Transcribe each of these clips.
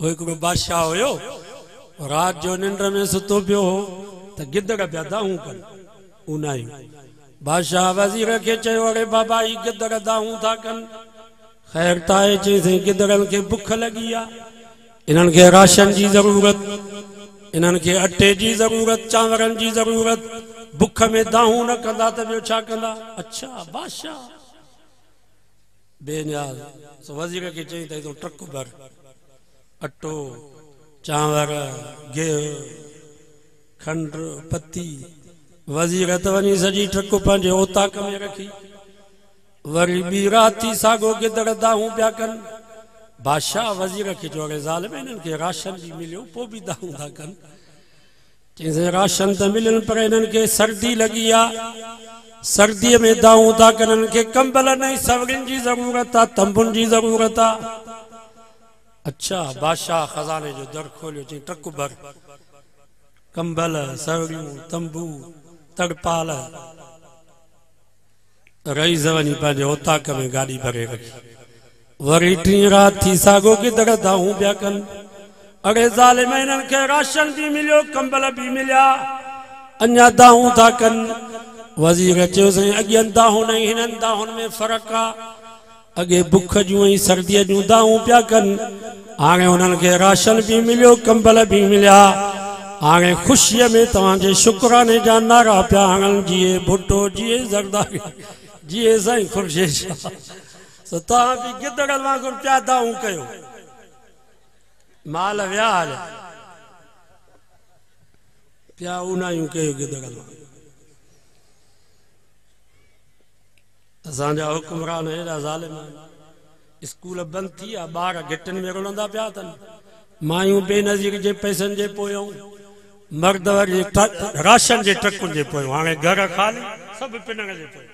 वो हिकिड़ो बादशाह हुयो, रात जो निंड में सुतो पियो हो त गिदड़ पिया दाहूं कनि उनाई। बादशाह वज़ीर खे चयो, अरे बाबा ही गिदड़ दाहूं था कनि। ख़ैर ताए चईं गिदड़नि खे बुख लगी आ, इन्हनि खे राशन जी ज़रूरत, इन्हनि खे अटे जी ज़रूरत, चांवरनि जी ज़रूरत, बुख में दाहूं न कंदा त ॿियो छा कंदा। अच्छा बादशाह बेनियाज़ वज़ीर खे चई त तूं ट्रक भर अटो चांवर गिहु खंड पत्ती। वज़ीर त वञी सॼी ट्रक पंहिंजे ओताक में रखी, वरी ॿी राति साॻो गिदड़ दाहूं पिया कनि। बादशाह वज़ीर खे चयो, अरे ज़ालिम इन्हनि खे राशन बि मिलियो पोइ बि दाहूं था कनि। चईं राशन त मिलनि पर इन्हनि खे सर्दी लगी आ, सर्दीअ में दाहूं था कनि, इन्हनि खे कंबलनि ऐं सवरियुनि जी ज़रूरत आहे, तंबुनि जी ज़रूरत आहे। अच्छा बादशाह खज़ाने जो दर खोलियो, चईं ट्रक भर कंबल सवरियूं तंबू तड़पाल। रईस वञी पंहिंजे ओताक में गाॾी भरे रखी, वरी टी राति थी साॻो गिदड़ दाहूं पिया कनि। अरे ज़ालिम इन्हनि खे राशन बि मिलियो कंबल बि मिलिया, अञा दाहूं था कनि। वज़ीर चयो, साईं अॻियनि दाहुनि ऐं हिननि दाहुनि में फ़र्क़ु आहे। अॻे बुख जूं ऐं सर्दीअ जूं दाहूं पिया कनि, हाणे हुननि खे राशन बि मिलियो कंबल बि मिलिया। हाणे ख़ुशीअ में तव्हांजे शुक्राने जा नारा पिया हणनि, जिए भुट्टो जिए ज़रदारी जिए साईं ख़ुर्शीद शाह। तव्हां बि गिदड़ वांगुरु पिया दाहूं कयो, माल विया पिया उनायूं कयो गिदड़ वांगुरु। असांजा हुक्मरान हेॾा ज़ालिम आहिनि, स्कूल बंदि थी विया, ॿार घिटियुनि में रुलंदा पिया अथनि, मायूं बेनज़ीर जे पैसनि जे पोयां, मर्द वरी राशन जे ट्रकुनि जे पोयां, हाणे घर ख़ाली सभु पिनण जे पोयां।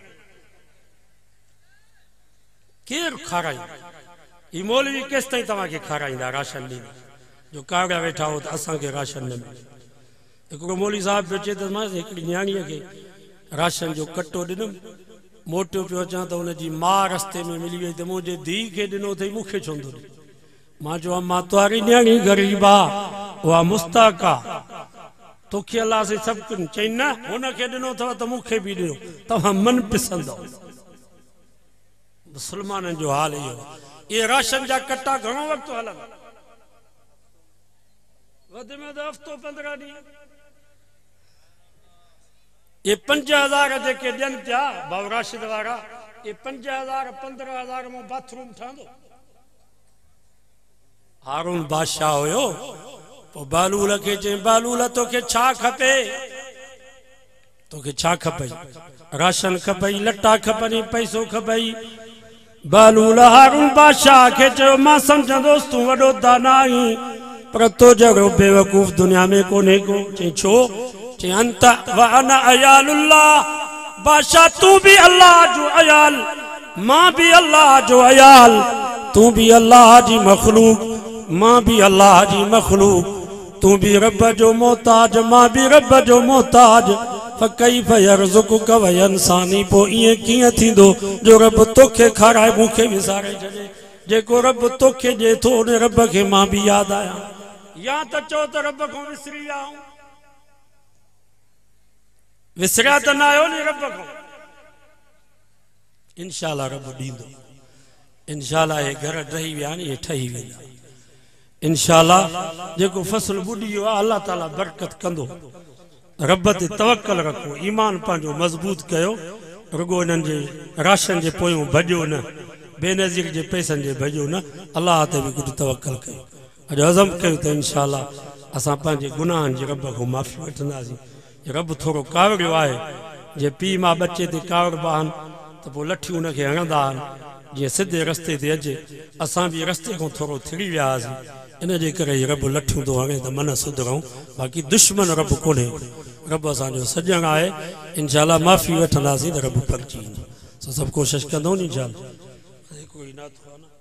केरु खाराईंदा? ही मौलवी केसि ताईं तव्हांखे खाराईंदा राशन ॾींदा, जो कावड़ा वेठा हो त असांखे राशन न मिले। हिकिड़ो मौलवी साहिबु पियो चए त मां हिकिड़ी न्याणीअ खे राशन जो कटो ॾिनुमि, मोटियो पियो अचां त हुनजी माउ रस्ते में मिली वई त मुंहिंजे धीउ खे ॾिनो अथई, मूंखे छो थो ॾे? मां चयो मां तुंहिंजी न्याणी ग़रीब आहे, उहा मुस्ताक आहे, तोखे अलाह से सभु कुझु। चई न हुनखे ॾिनो अथव त मूंखे बि ॾियो, तव्हां मन पिसंदव। मुस्लमाननि जो हाल इहो। इहे राशन जा कटा घणो वक़्तु हलनि, वधि में वधि हफ़्तो 15 ॾींहं। ये 5000 जेके ॾियनि पिया भाउ राशिद वारा, ये 5000 15,000 में बाथरूम ठहंदो। हारून बादशाह हुयो, पोइ बालूल खे चई, बालूल तोखे छा खपे? तोखे छा खपई? राशन खपई, लटा खपनी, पैसो खपई? बालूल हारून बादशाह खे चयो, मां सम्झंदोसि तूं वॾो दाना आहीं, पर तो जहिड़ो बेवकूफ़ दुनिया में कोन्हे को। चई छो? चई अंत व अना अयालुल्लाह, बादशाह तू भी अल्लाह जो अयाल, मां भी अल्लाह जो अयाल, तू भी अल्लाह जी मखलूक, मां भी अल्लाह जी मखलूक, तू भी रब जो मोहताज, मां भी रब जो मोहताज। फकैफ यरज़ुकुक व यंसानी, पो इएं कीअं थींदो जो रब तोखे खाराए मूंखे विसारे छॾे? जेको रब तोखे ॾे थो उन रब खे मां भी यादि आहियां, या त चओ त रब खां विसरी विया आहियूं। विसरिया त न आहियो नी रब खां। इंशाअल्लाह रब ॾींदो, इंशाअल्लाह हे घर ठही विया आहिनि, इहे ठही वेंदा इंशाअल्लाह। जेको फसल ॿुॾी वियो आहे अल्लाह ताला बरकत कंदो। रब ते तवक्कल रखो, ईमान पंहिंजो मज़बूत कयो, रुगो इन्हनि जे राशन जे पोयों भॼो न, बेनज़ीर जे पैसनि जे भॼो न, अल्लाह ते बि कुझु तवक्कल कयो। अॼु अज़म कयो त इंशाअल्लाह असां पंहिंजे गुनाहनि जे रब खां माफ़ी वठंदासीं। रब थोरो कावड़ियो आहे, जे पीउ मां बचे ते कावड़ बहनि त पोइ लठियूं हुनखे हणंदा आहिनि, जीअं सिधे रस्ते ते अचे। असां बि रस्ते खां थोरो थिरी विया हुआसीं, इन जे करे रब लठियूं थो हणे त मन सुधरूं, बाक़ी दुश्मन रब कोन्हे, रब असांजो सॼण आहे। इंशाअल्लाह माफ़ी वठंदासीं त रब फर्ची ईंदो। सभु कोशिशि कंदो नी इंशाअल्लाह।